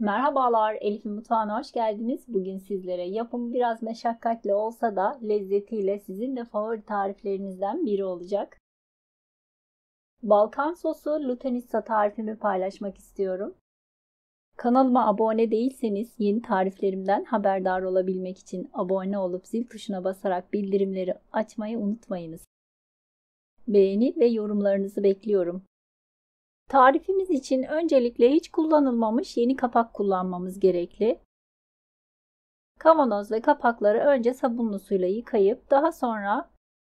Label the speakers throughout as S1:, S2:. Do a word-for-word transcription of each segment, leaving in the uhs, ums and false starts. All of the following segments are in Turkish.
S1: Merhabalar, Elif'in mutfağına hoş geldiniz. Bugün sizlere yapımı biraz meşakkatli olsa da lezzetiyle sizin de favori tariflerinizden biri olacak. Balkan sosu lutenissa tarifimi paylaşmak istiyorum. Kanalıma abone değilseniz yeni tariflerimden haberdar olabilmek için abone olup zil tuşuna basarak bildirimleri açmayı unutmayınız. Beğeni ve yorumlarınızı bekliyorum. Tarifimiz için öncelikle hiç kullanılmamış yeni kapak kullanmamız gerekli. Kavanoz ve kapakları önce sabunlu suyla yıkayıp daha sonra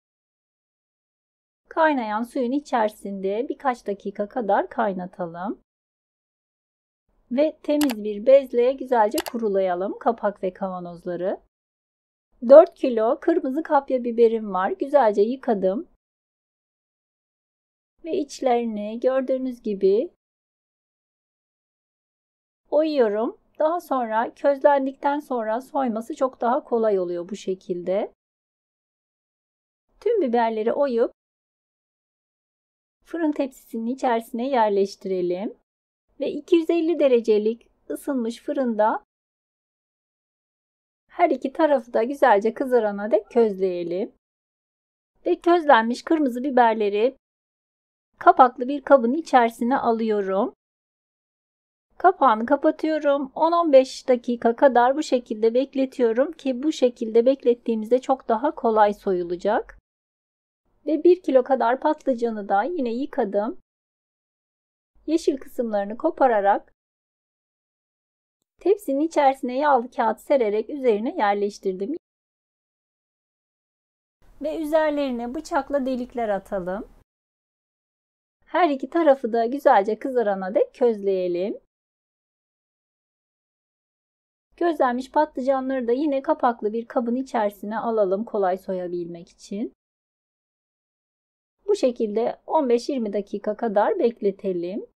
S1: kaynayan suyun içerisinde birkaç dakika kadar kaynatalım. Ve temiz bir bezle güzelce kurulayalım kapak ve kavanozları. dört kilo kırmızı kapya biberim var. Güzelce yıkadım. Ve içlerini gördüğünüz gibi oyuyorum. Daha sonra közlendikten sonra soyması çok daha kolay oluyor bu şekilde. Tüm biberleri oyup fırın tepsisinin içerisine yerleştirelim. Ve iki yüz elli derecelik ısınmış fırında her iki tarafı da güzelce kızarana dek közleyelim. Ve közlenmiş kırmızı biberleri kapaklı bir kabın içerisine alıyorum. Kapağını kapatıyorum. on on beş dakika kadar bu şekilde bekletiyorum ki bu şekilde beklettiğimizde çok daha kolay soyulacak. Ve bir kilo kadar patlıcanı da yine yıkadım. Yeşil kısımlarını kopararak tepsinin içerisine yağlı kağıt sererek üzerine yerleştirdim. Ve üzerlerine bıçakla delikler atalım. Her iki tarafı da güzelce kızarana dek közleyelim. Közlenmiş patlıcanları da yine kapaklı bir kabın içerisine alalım kolay soyabilmek için. Bu şekilde on beş yirmi dakika kadar bekletelim.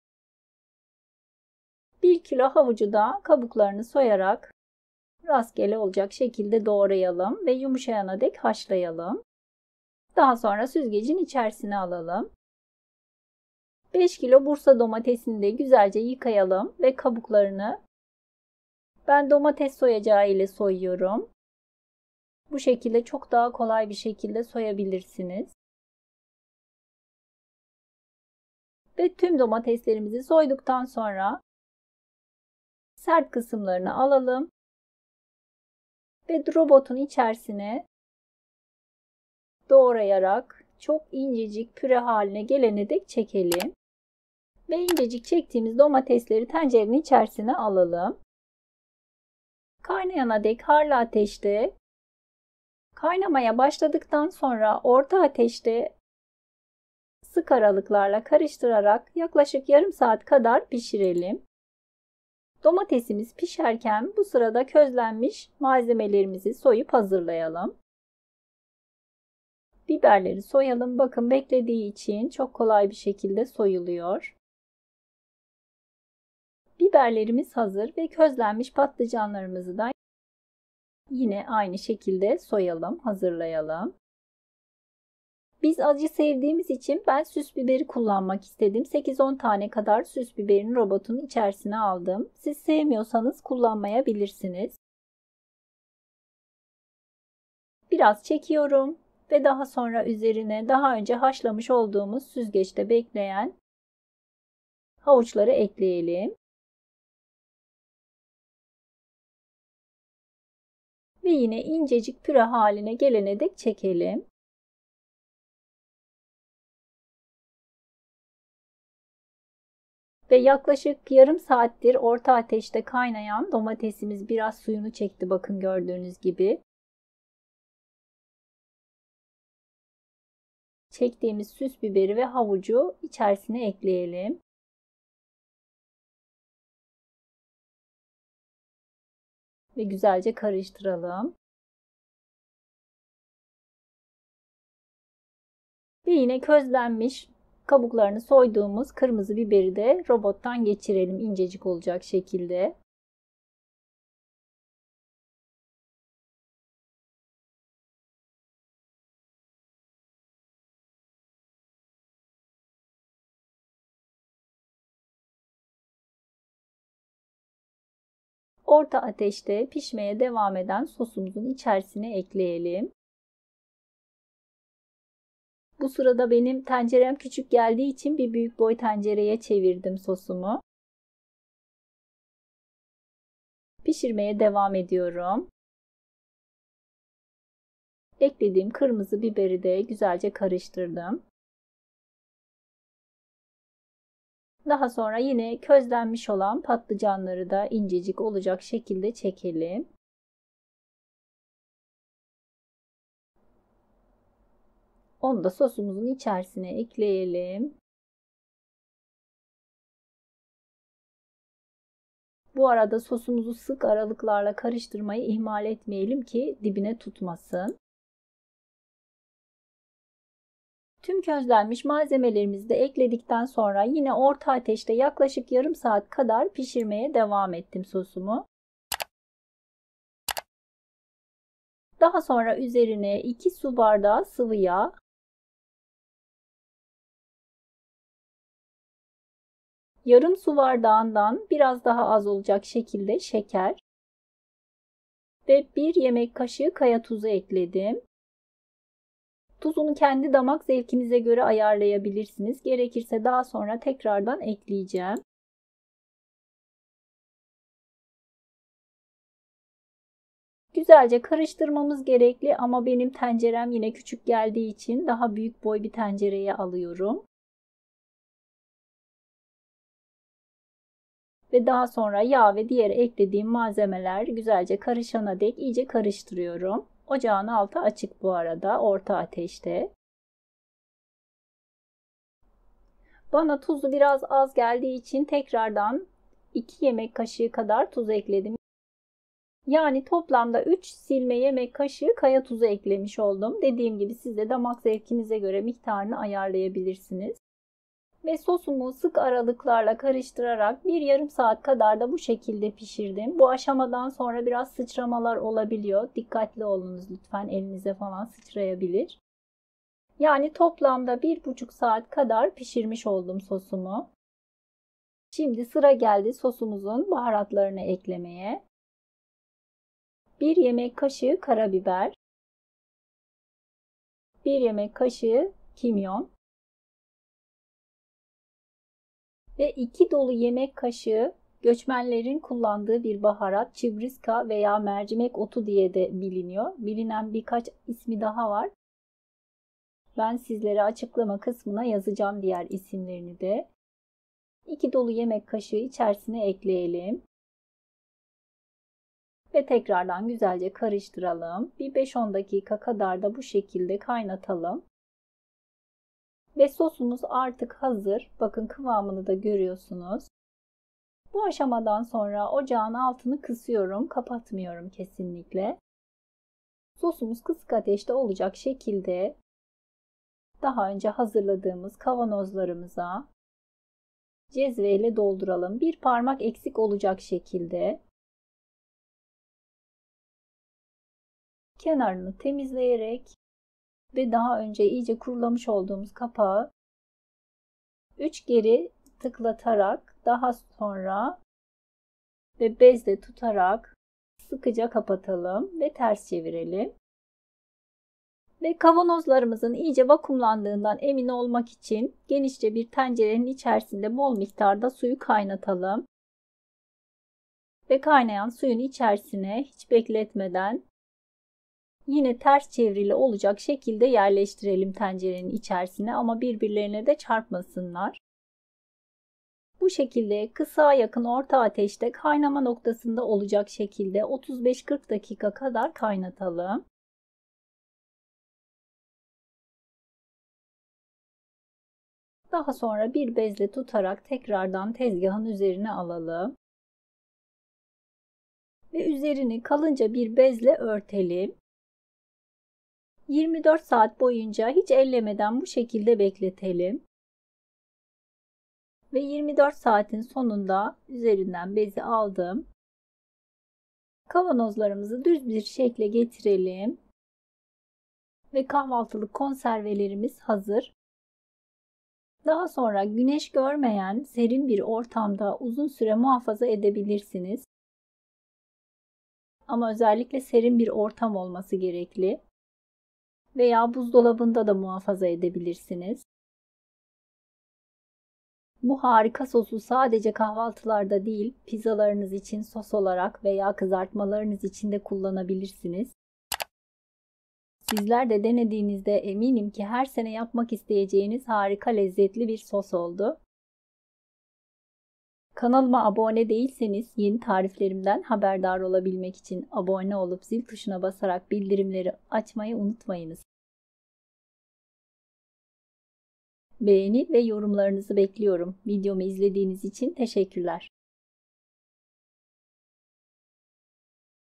S1: bir kilo havucu da kabuklarını soyarak rastgele olacak şekilde doğrayalım ve yumuşayana dek haşlayalım. Daha sonra süzgecin içerisine alalım. beş kilo Bursa domatesini de güzelce yıkayalım ve kabuklarını ben domates soyacağı ile soyuyorum. Bu şekilde çok daha kolay bir şekilde soyabilirsiniz. Ve tüm domateslerimizi soyduktan sonra sert kısımlarını alalım ve robotun içerisine doğrayarak çok incecik püre haline gelene dek çekelim. Ve incecik çektiğimiz domatesleri tencerenin içerisine alalım. Kaynayana dek harlı ateşte kaynamaya başladıktan sonra orta ateşte sık aralıklarla karıştırarak yaklaşık yarım saat kadar pişirelim. Domatesimiz pişerken bu sırada közlenmiş malzemelerimizi soyup hazırlayalım. Biberleri soyalım. Bakın beklediği için çok kolay bir şekilde soyuluyor. Biberlerimiz hazır ve közlenmiş patlıcanlarımızı da yine aynı şekilde soyalım, hazırlayalım. Biz acı sevdiğimiz için ben süs biberi kullanmak istedim. sekiz on tane kadar süs biberini robotun içerisine aldım. Siz sevmiyorsanız kullanmayabilirsiniz. Biraz çekiyorum ve daha sonra üzerine daha önce haşlamış olduğumuz süzgeçte bekleyen havuçları ekleyelim. Ve yine incecik püre haline gelene dek çekelim. Ve yaklaşık yarım saattir orta ateşte kaynayan domatesimiz biraz suyunu çekti. Bakın gördüğünüz gibi. Çektiğimiz süs biberi ve havucu içerisine ekleyelim. Ve güzelce karıştıralım. Ve yine közlenmiş kabuklarını soyduğumuz kırmızı biberi de robottan geçirelim incecik olacak şekilde. Orta ateşte pişmeye devam eden sosumuzun içerisine ekleyelim. Bu sırada benim tencerem küçük geldiği için bir büyük boy tencereye çevirdim sosumu. Pişirmeye devam ediyorum. Eklediğim kırmızı biberi de güzelce karıştırdım. Daha sonra yine közlenmiş olan patlıcanları da incecik olacak şekilde çekelim. Onu da sosumuzun içerisine ekleyelim. Bu arada sosumuzu sık aralıklarla karıştırmayı ihmal etmeyelim ki dibine tutmasın. Tüm közlenmiş malzemelerimizi de ekledikten sonra yine orta ateşte yaklaşık yarım saat kadar pişirmeye devam ettim sosumu. Daha sonra üzerine iki su bardağı sıvı yağ, yarım su bardağından biraz daha az olacak şekilde şeker ve bir yemek kaşığı kaya tuzu ekledim. Tuzunu kendi damak zevkinize göre ayarlayabilirsiniz. Gerekirse daha sonra tekrardan ekleyeceğim. Güzelce karıştırmamız gerekli ama benim tencerem yine küçük geldiği için daha büyük boy bir tencereye alıyorum. Ve daha sonra yağ ve diğer eklediğim malzemeler güzelce karışana dek iyice karıştırıyorum. Ocağın altı açık bu arada, orta ateşte. Bana tuzu biraz az geldiği için tekrardan iki yemek kaşığı kadar tuz ekledim. Yani toplamda üç silme yemek kaşığı kaya tuzu eklemiş oldum. Dediğim gibi siz de damak zevkinize göre miktarını ayarlayabilirsiniz. Ve sosumu sık aralıklarla karıştırarak bir yarım saat kadar da bu şekilde pişirdim. Bu aşamadan sonra biraz sıçramalar olabiliyor. Dikkatli olunuz lütfen, elinize falan sıçrayabilir. Yani toplamda bir buçuk saat kadar pişirmiş oldum sosumu. Şimdi sıra geldi sosumuzun baharatlarını eklemeye. bir yemek kaşığı karabiber, bir yemek kaşığı kimyon ve iki dolu yemek kaşığı göçmenlerin kullandığı bir baharat, çibriska veya mercimek otu diye de biliniyor. Bilinen birkaç ismi daha var. Ben sizlere açıklama kısmına yazacağım diğer isimlerini de. iki dolu yemek kaşığı içerisine ekleyelim. Ve tekrardan güzelce karıştıralım. Bir beş on dakika kadar da bu şekilde kaynatalım. Ve sosumuz artık hazır. Bakın kıvamını da görüyorsunuz. Bu aşamadan sonra ocağın altını kısıyorum. Kapatmıyorum kesinlikle. Sosumuz kısık ateşte olacak şekilde daha önce hazırladığımız kavanozlarımıza cezveyle dolduralım. Bir parmak eksik olacak şekilde. Kenarını temizleyerek ve daha önce iyice kurulamış olduğumuz kapağı üç geri tıklatarak daha sonra ve bezle tutarak sıkıca kapatalım ve ters çevirelim. Ve kavanozlarımızın iyice vakumlandığından emin olmak için genişçe bir tencerenin içerisinde bol miktarda suyu kaynatalım. Ve kaynayan suyun içerisine hiç bekletmeden yine ters çevrili olacak şekilde yerleştirelim tencerenin içerisine ama birbirlerine de çarpmasınlar. Bu şekilde kısığa yakın orta ateşte kaynama noktasında olacak şekilde otuz beş kırk dakika kadar kaynatalım. Daha sonra bir bezle tutarak tekrardan tezgahın üzerine alalım. Ve üzerini kalınca bir bezle örtelim. yirmi dört saat boyunca hiç ellemeden bu şekilde bekletelim. Ve yirmi dört saatin sonunda üzerinden bezi aldım. Kavanozlarımızı düz bir şekle getirelim. Ve kahvaltılık konservelerimiz hazır. Daha sonra güneş görmeyen serin bir ortamda uzun süre muhafaza edebilirsiniz. Ama özellikle serin bir ortam olması gerekli. Veya buzdolabında da muhafaza edebilirsiniz. Bu harika sosu sadece kahvaltılarda değil, pizzalarınız için sos olarak veya kızartmalarınız için de kullanabilirsiniz. Sizler de denediğinizde eminim ki her sene yapmak isteyeceğiniz harika lezzetli bir sos oldu. Kanalıma abone değilseniz yeni tariflerimden haberdar olabilmek için abone olup zil tuşuna basarak bildirimleri açmayı unutmayınız. Beğeni ve yorumlarınızı bekliyorum. Videomu izlediğiniz için teşekkürler.